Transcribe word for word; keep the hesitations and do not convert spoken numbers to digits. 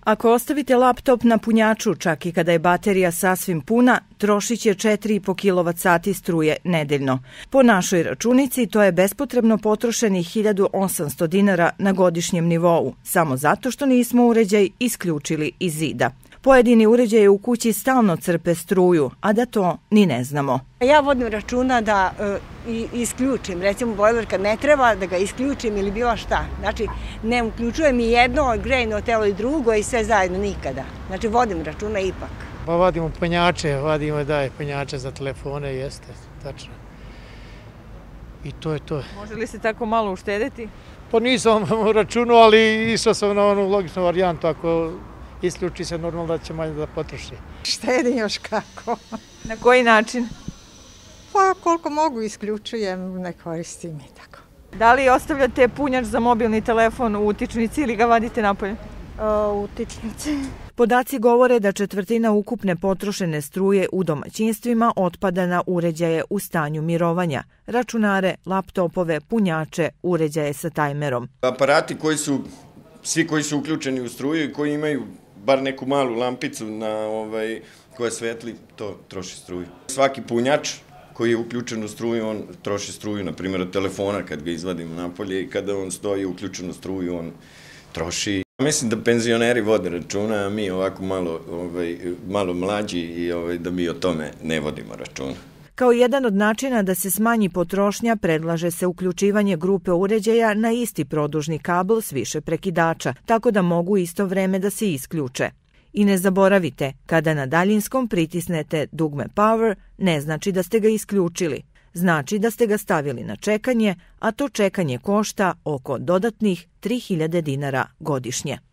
Ako ostavite laptop na punjaču, čak i kada je baterija sasvim puna, trošit će četiri i po kilovat sati struje nedeljno. Po našoj računici to je bespotrebno potrošenih hiljadu osamsto dinara na godišnjem nivou, samo zato što nismo uređaj isključili iz zida. Pojedini uređaje u kući stalno crpe struju, a da to ni ne znamo. Ja vodim računa da e, isključim, recimo bojler kad ne treba, da ga isključim ili bilo šta. Znači, ne uključujem i jedno, grejno telo i drugo i sve zajedno nikada. Znači, vodim računa ipak. Pa vadimo punjače, vadimo da je punjače za telefone, jeste, tačno. I to je to. Može li se tako malo uštedeti? Pa nisam računao, ali išao sam na onu logičnu varijantu, ako isključi se normalno da će manje da potroši. Štedim još kako. Na koji način? Pa koliko mogu isključujem, ne koristim i tako. Da li ostavljate punjač za mobilni telefon u utičnici ili ga vadite napolje? U utičnici. Podaci govore da četvrtina ukupne potrošene struje u domaćinstvima otpada na uređaje u stanju mirovanja, računare, laptopove, punjače, uređaje sa tajmerom. Aparati koji su, svi koji su uključeni u struju i koji imaju bar neku malu lampicu na, ovaj, koja svetli, to troši struju. Svaki punjač koji je uključen u struju, on troši struju, na primjer od telefona kad ga izvadimo napolje i kada on stoji uključen u struju, on troši. Mislim da penzioneri vode računa, a mi ovako malo, ovaj, malo mlađi i ovaj, da mi o tome ne vodimo računa. Kao jedan od načina da se smanji potrošnja, predlaže se uključivanje grupe uređaja na isti produžni kabl s više prekidača, tako da mogu isto vreme da se isključe. I ne zaboravite, kada na daljinskom pritisnete dugme Power, ne znači da ste ga isključili. Znači da ste ga stavili na čekanje, a to čekanje košta oko dodatnih tri hiljade dinara godišnje.